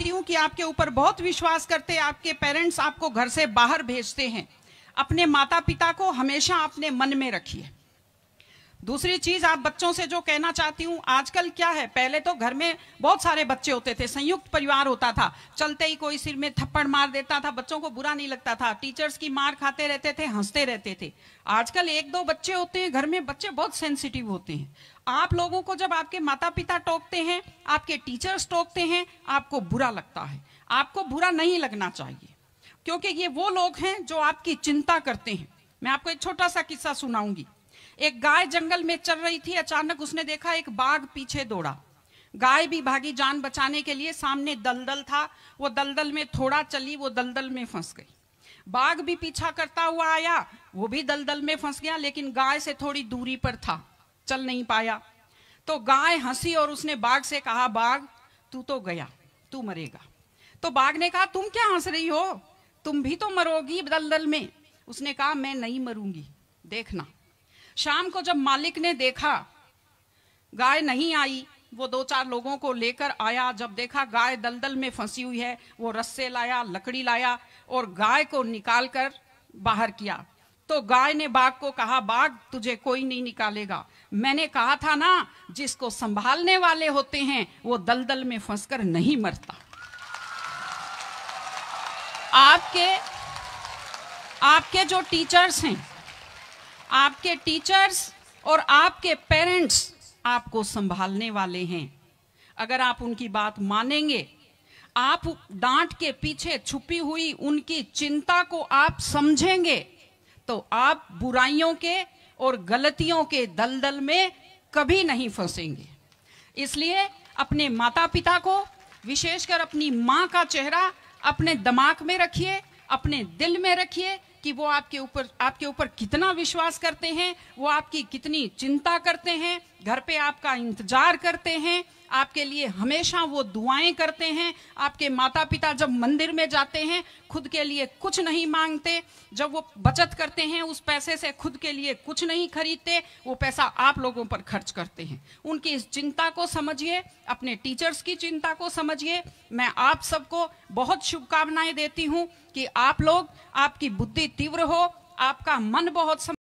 हूं कि आपके ऊपर बहुत विश्वास करते हैं, आपके पेरेंट्स आपको घर से बाहर भेजते हैं। अपने माता पिता को हमेशा अपने मन में रखिए। दूसरी चीज आप बच्चों से जो कहना चाहती हूँ, आजकल क्या है, पहले तो घर में बहुत सारे बच्चे होते थे, संयुक्त परिवार होता था, चलते ही कोई सिर में थप्पड़ मार देता था, बच्चों को बुरा नहीं लगता था, टीचर्स की मार खाते रहते थे, हंसते रहते थे। आजकल एक दो बच्चे होते हैं घर में, बच्चे बहुत सेंसिटिव होते हैं। आप लोगों को जब आपके माता पिता टोकते हैं, आपके टीचर्स टोकते हैं, आपको बुरा लगता है। आपको बुरा नहीं लगना चाहिए, क्योंकि ये वो लोग हैं जो आपकी चिंता करते हैं। मैं आपको एक छोटा सा किस्सा सुनाऊंगी। एक गाय जंगल में चल रही थी, अचानक उसने देखा एक बाघ पीछे दौड़ा। गाय भी भागी जान बचाने के लिए, सामने दलदल था, वो दलदल में थोड़ा चली, वो दलदल में फंस गई। बाघ भी पीछा करता हुआ आया, वो भी दलदल में फंस गया, लेकिन गाय से थोड़ी दूरी पर था, चल नहीं पाया। तो गाय हंसी और उसने बाघ से कहा, बाघ तू तो गया, तू मरेगा। तो बाघ ने कहा, तुम क्या हंस रही हो, तुम भी तो मरोगी दलदल में। उसने कहा, मैं नहीं मरूंगी, देखना। शाम को जब मालिक ने देखा गाय नहीं आई, वो दो चार लोगों को लेकर आया। जब देखा गाय दलदल में फंसी हुई है, वो रस्से लाया, लकड़ी लाया और गाय को निकालकर बाहर किया। तो गाय ने बाघ को कहा, बाघ तुझे कोई नहीं निकालेगा, मैंने कहा था ना, जिसको संभालने वाले होते हैं वो दलदल में फंसकर नहीं मरता। आपके जो टीचर्स हैं, आपके टीचर्स और आपके पेरेंट्स आपको संभालने वाले हैं। अगर आप उनकी बात मानेंगे, आप डांट के पीछे छुपी हुई उनकी चिंता को आप समझेंगे, तो आप बुराइयों के और गलतियों के दलदल में कभी नहीं फंसेंगे। इसलिए अपने माता पिता को, विशेषकर अपनी माँ का चेहरा अपने दिमाग में रखिए, अपने दिल में रखिए कि वो आपके ऊपर कितना विश्वास करते हैं, वो आपकी कितनी चिंता करते हैं, घर पे आपका इंतजार करते हैं, आपके लिए हमेशा वो दुआएं करते हैं। आपके माता पिता जब मंदिर में जाते हैं खुद के लिए कुछ नहीं मांगते, जब वो बचत करते हैं उस पैसे से खुद के लिए कुछ नहीं खरीदते, वो पैसा आप लोगों पर खर्च करते हैं। उनकी इस चिंता को समझिए, अपने टीचर्स की चिंता को समझिए। मैं आप सबको बहुत शुभकामनाएं देती हूं कि आप लोग, आपकी बुद्धि तीव्र हो, आपका मन बहुत